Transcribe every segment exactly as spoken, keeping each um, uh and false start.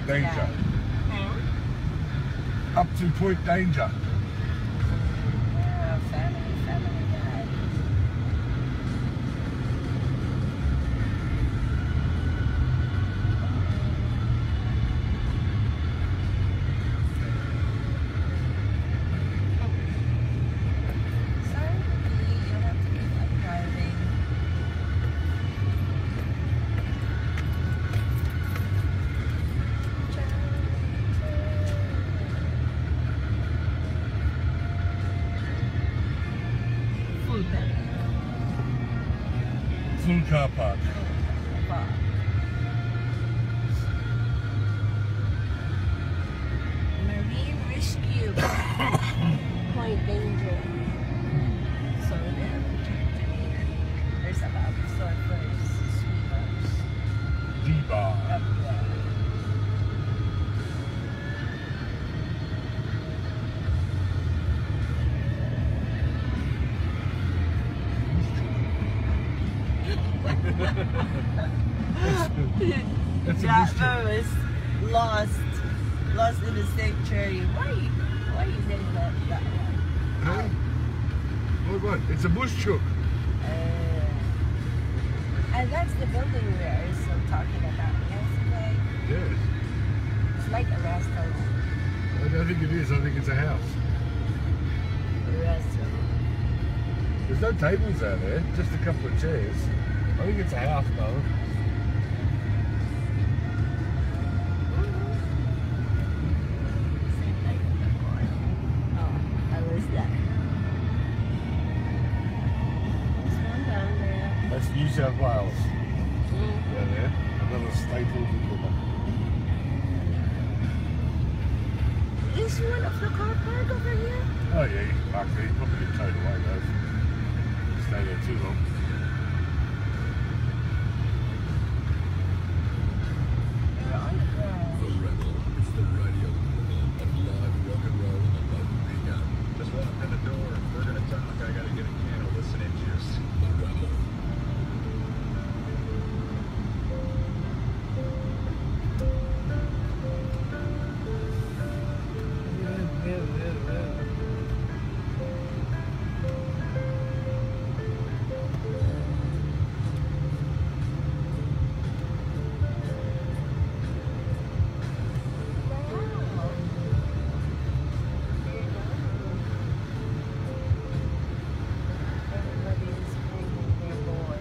point danger. Hmm? Up to point danger. Yeah, family, family guy. Sorry, you have to keep on driving. Full tank. Full car park. Wow. Marine rescue. Point danger. So there. There's a lot of surfers, swimmers. D-bar. Up there. That's a That booster. man was lost, lost in the sanctuary. Why, why you didn't let that one? Huh? What, what? It's a bush chook. Uh, and that's the building we are still talking about yesterday. Yes. It's like a restaurant. I don't think it is. I think it's a house. Restaurant. There's no tables out there, just a couple of chairs. I think it's a house, though. Same like before. Oh, how was that? There's one down there. That's New South Wales. Mm. Down there. Another staple. Is one of the car park over here? Oh yeah, you can park there. You probably get towed away though. Stay there too long. They're on the ground. The Rebel. It's the radio of live rock and roll on local media. Just walked in the door. We're gonna talk. I gotta get a can of listening juice. The Rebel. Everybody's bringing their board.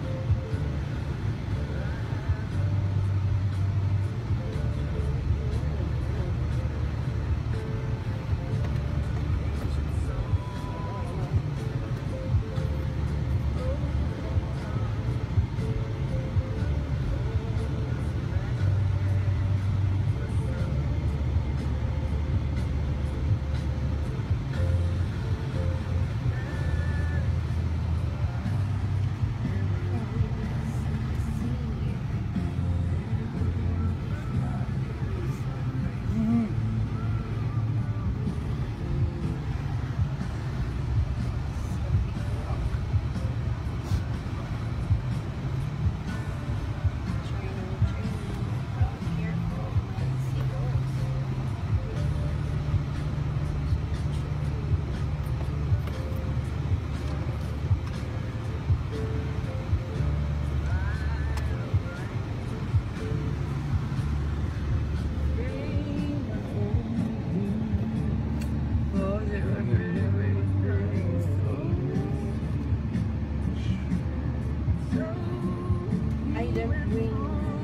I don't bring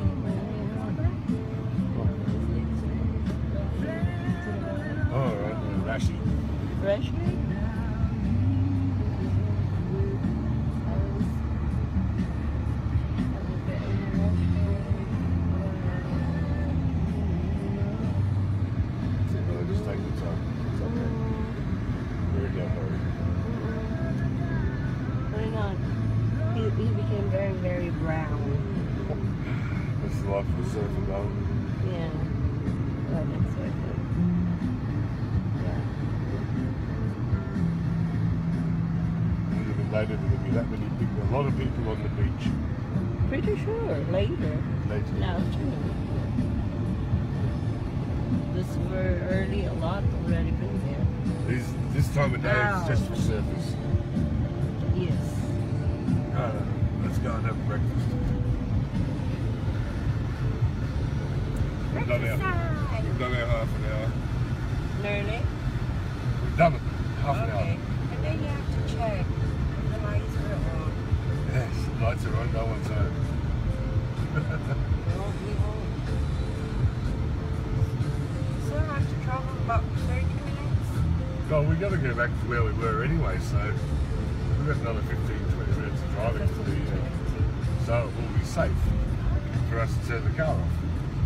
Oh, right. Rashi. fresh meat. So, just take the time. It's okay. Very no hurry. Why not? He, he became very, very brown. That's the life of a surfer, though. Yeah. Well, that's what it is. Yeah. Even later, there'll be that many people, a lot of people on the beach. Pretty sure. Later. Later. Now, too. was very early, a lot already been there. These, this time of day Wow. is just for surfers. Yes. Uh, let's go and have breakfast. We've done our, Breakfast we've done our half an hour. Nearly. We've done it. Half an Okay. hour. And then you have to check if the lights are on. Yes, lights are on, no one's home. We won't be home. So I have to travel about thirty minutes. Well, we got to go back to where we were anyway, so we've got another fifteen, twenty minutes of driving to do. Uh, so it will be safe for us to turn the car off.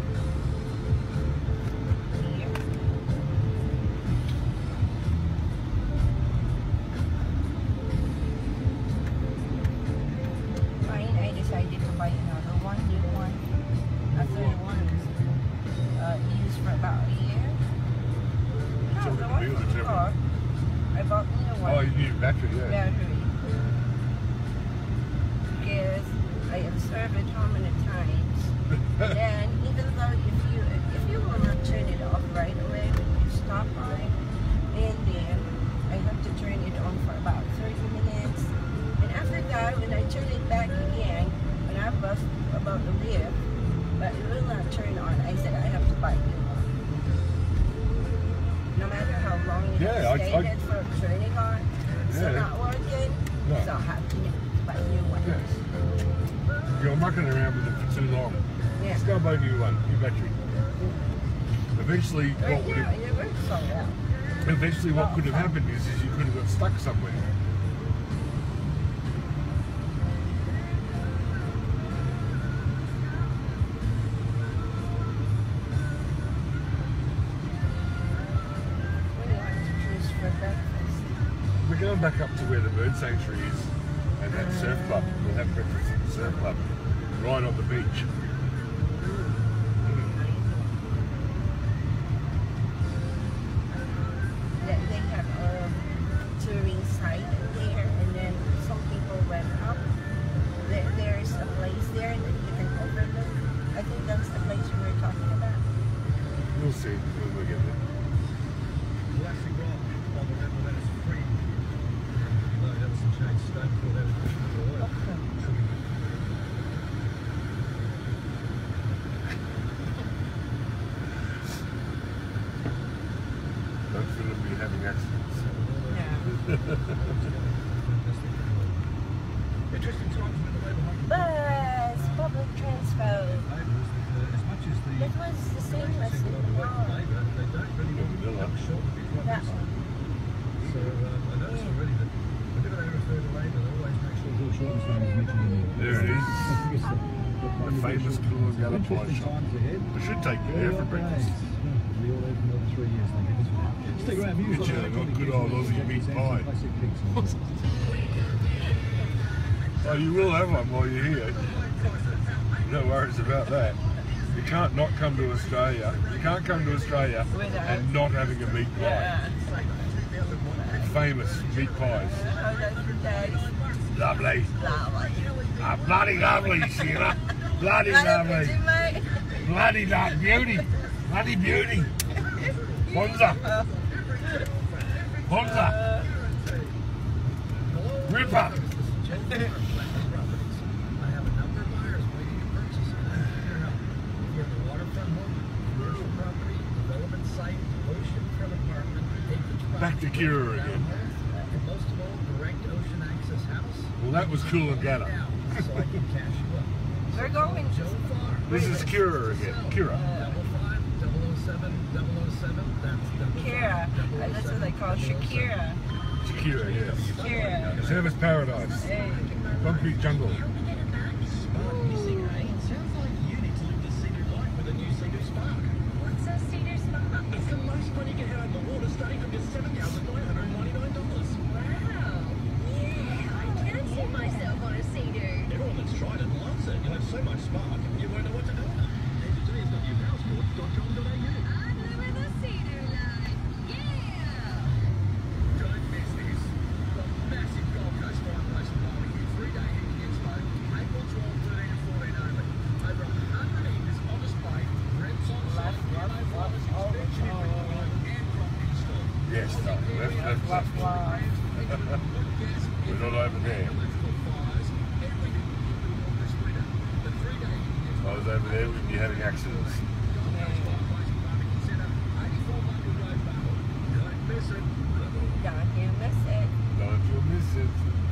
Mine, I decided to buy another one, new one. After the one was uh, used for about a year. No, Took the the one wheel from to the turn. car. I bought me a one. Oh, you need a battery, yeah. Battery. Because I observed it how many times. And then even though if you if you will not turn it off right away when you stop by, and then I have to turn it on for about thirty minutes. And after that, when I turn it back again, when I was about the lift, but it will not turn on, I said I have to buy a new one. No matter how long it Yeah, I- is I- stated for turning on, so Yeah. not working, No. so I have to buy a new one. Yes. You're mucking around with it for too long. Yeah. Let's go and buy a new one, new battery. Eventually, what Right would now, have, it works so well. eventually what could have happened is, is you could have got stuck somewhere. What do you like to choose for breakfast? We're going back up to where the bird sanctuary is and that surf club. We'll have breakfast at the surf club, right on the beach. They, they have a touring site there, and then some people went up. There, there is a place there that you can overlook. I think that's the place we were talking about. We'll see when we get there. Classic rock on the river that is free. No, that was some changed stone before that was oil. Don't feel like we're having accidents. Interesting times with the Labour Home. Bus, public transport. As much as the That was the same as in the mall. Labour, they don't really want to Villa. short of it like That this. one. So um, I noticed already that whenever they refer to Labour, they always make sure Bill Shortenstein is mentioned in there. There it is. The famous Coolangatta pie Interesting shop. times ahead. I should take you there for breakfast. We all have another three years. Thank goodness for that. Stick around. You've got Good another old- good old Aussie meat pie. classic picks. Oh, you will have one while you're here. No worries about that. You can't not come to Australia. You can't come to Australia Without- and not having a meat pie. Yeah. Famous meat pies. How does it taste? Lovely. Lovely. Ah, bloody lovely, Sheila. Bloody lovely. Bloody lovely. Beauty. Bloody beauty. Bonza. Bonza. Ripper. They have a number of buyers waiting to purchase it. If you have a waterfront home, commercial property, development site, oceanfront apartment, acreage Back to property, Kira again. and most of all, direct ocean access house. Well, that was Coolangatta. Now, so I can cash you up. We're going Joe Farr. This is Kira again. Kira. Double five, double oh seven, double oh seven. That's double Kira. five, double oh That's what seven, they call Shakira. Shakira, yes. Kira. Service Paradise. Hey. Concrete Jungle. Spa missing, eh? Sounds like you need to live the Sea-Doo life with a new Sea-Doo Spark. What's a Sea-Doo Spark? It's the most fun you can have in the water, starting from just seven thousand nine hundred ninety-nine dollars. Wow. Yeah, I can see myself on a Sea-Doo. Everyone that's tried it loves it. You'll have so much spark, you won't know what to do with it. Today's got new passport dot com dot a u. I'm living the Sea-Doo life. Yeah. Don't miss this. The massive Gold Coast Fireplace and Barbecue three-day heating expo Wow. We're not over there. If I was over there, we'd be having accidents. Don't you miss it. Don't you miss it?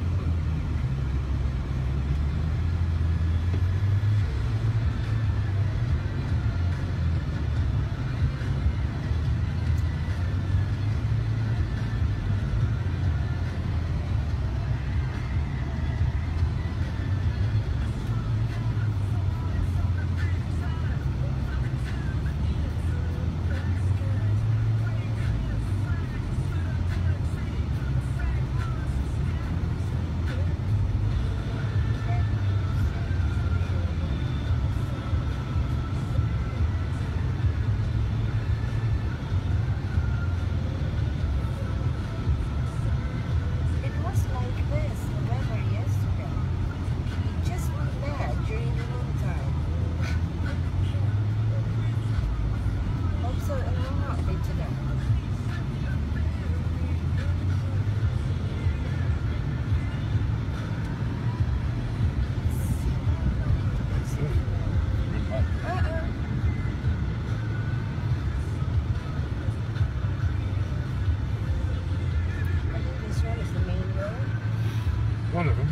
One of them.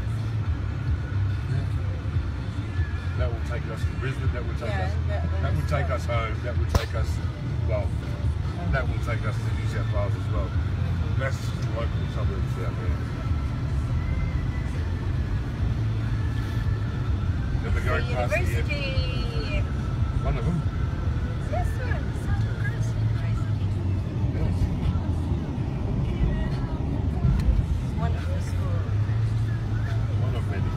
That will take us to Brisbane. That will take Yeah, us. that one That is will take fine. us home. That will take us. Well, that will take us to New South Wales as well. That's just the local suburbs out there. Then we're going past the airport. University. One of them. This one, Southern Cross University. Yes. One of the schools. One of many.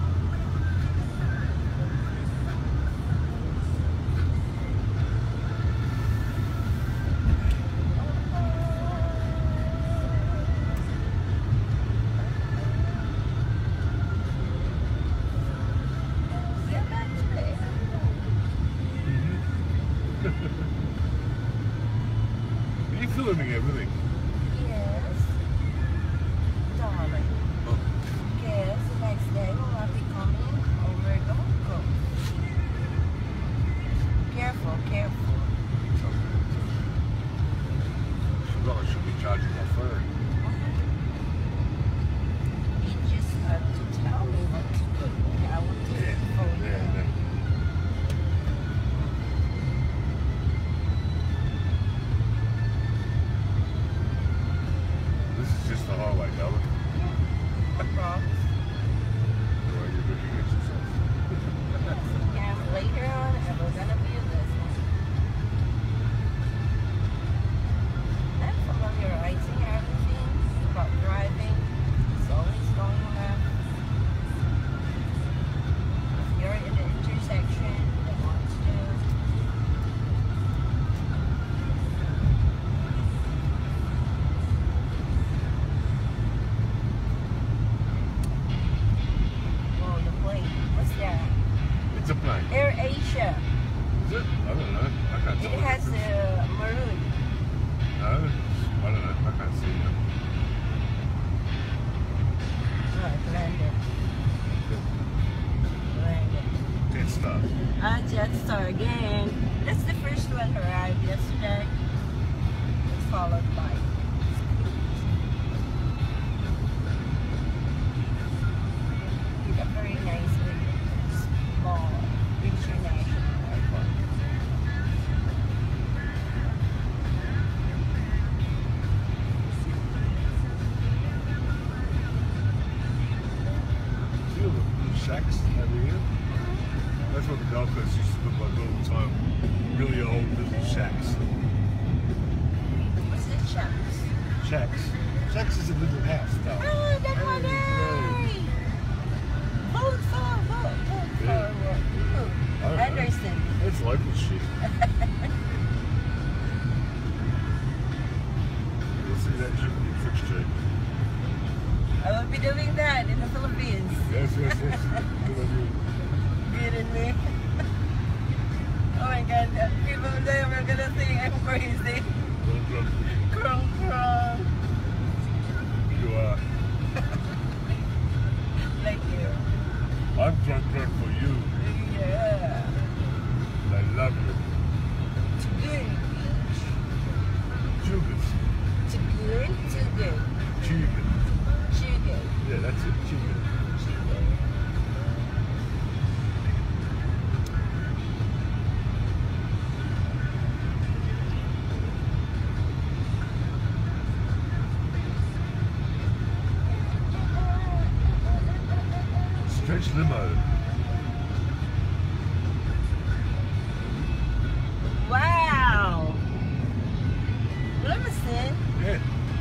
Get back to there. Are you filming everything? Yes. Darling. Oh. Yes, the next day we'll be coming over the Gold Coast. Careful, careful. Well, I should be charging my phone. You just have to tell me what to do. I will do Yeah, it for you. yeah, yeah. This is just the highway, darling. No problem. The way you're looking at yourself. And later on, and we're gonna view this one. I'm familiarizing everything about driving. It's always going left. If you're in the intersection, that wants to. Oh, the plane. What's that? It's a plane. Air Asia. Is it? I don't know. I can't tell. It the has difference. a maroon. No, I don't know. I can't see it. Right, landed. Landed. Dead Star. Ah, Jetstar again. That's the first one arrived yesterday. It's followed by a very nice small international airport. See all the little shacks over here? That's what the Gold Coast used to look like all the time. Really old little shacks. What's the checks? Shacks. Shacks is a little house, though. Oh, that's what Hey, I vote for, vote, vote for. Yeah. Who? I don't know. Anderson. It's local shit. You'll see that shit in fixture. I will be doing that in the Philippines. Yes, yes, yes. Good on you. Kidding me? Oh my God, uh, people there were gonna think I'm crazy. Well done. Crunk, crunk. limo. Wow. Limousine. Yeah.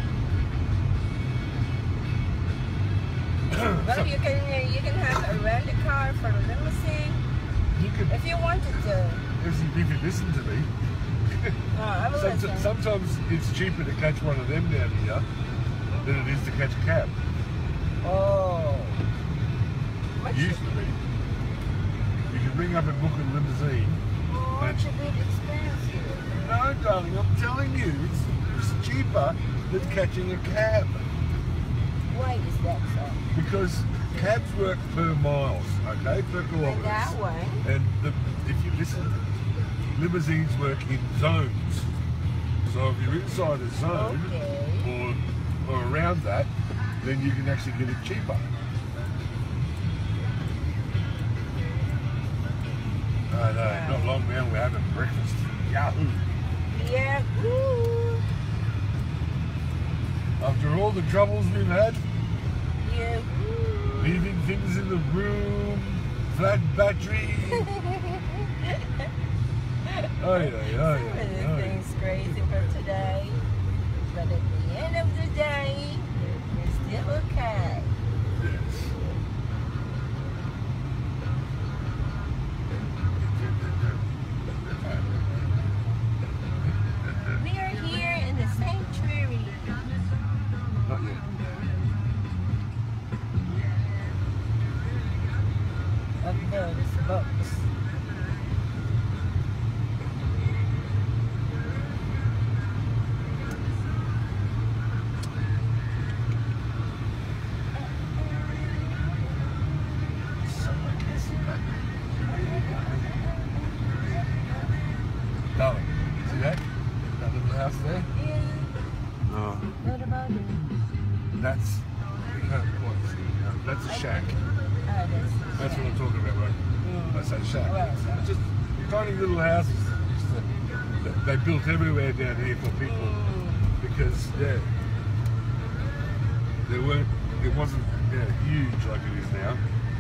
Well, you can you can have a rental car for a limousine You could, if you wanted to. if you, if you listen to me, Oh, I will Somet- listen. sometimes it's cheaper to catch one of them down here than it is to catch a cab. Oh. Much Used to be. You can ring up and book a limousine. much a bit expensive. No, darling, I'm telling you, it's, it's cheaper than catching a cab. Why is that so? Because cabs work per miles, okay, per And kilometres. that one. And the, if you listen, limousines work in zones. So if you're inside a zone Okay. or, or around that, then you can actually get it cheaper. No, no, not long now, we're having breakfast. Yahoo! Yeah. Woo. After all the troubles we've had, Yeah. Woo. leaving things in the room, flat battery. Oh yeah, oh Some of the yeah, oh things crazy for today, but at the end of the day, we're still okay. yes. We are here in the sanctuary. Not yet. Of those books. Darling, see that? That little house there? Yeah. No. What about it? That's, you can't quite see it now. That's a shack. Ah, that's That's what I'm talking about, right? Mm. I say shack. Right. It's just tiny little houses just that, that they built everywhere down here for people because, yeah, there weren't, it wasn't yeah, huge like it is now.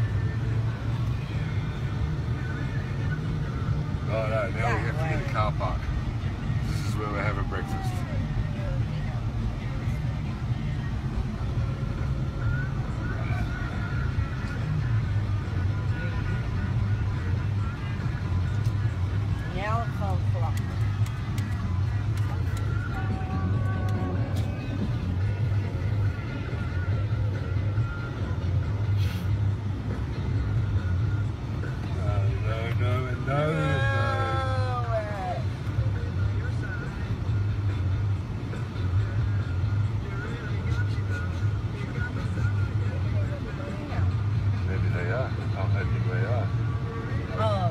Oh no, now we have to get a car park. This is where we're having breakfast. now called clock. No, no, no, and no, and no. uh, Maybe they are. I'm hoping they are. Oh.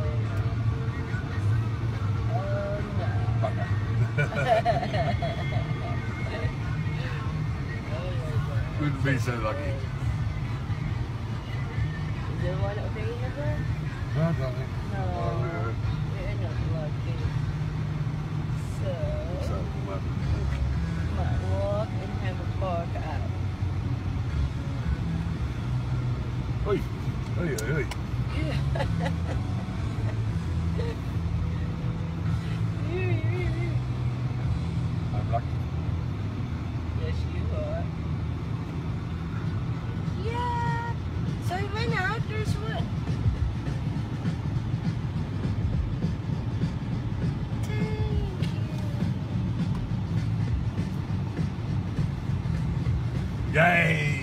Oh no. Wouldn't be so lucky. Is there one available? No, darling. No. Oh, we were. We're not lucky. So, So, well, might walk and have a park out. oi, oi, oi, oi. I'm lucky. Yes, you are. Yeah. So it went out. There's one. Thank you. Yay!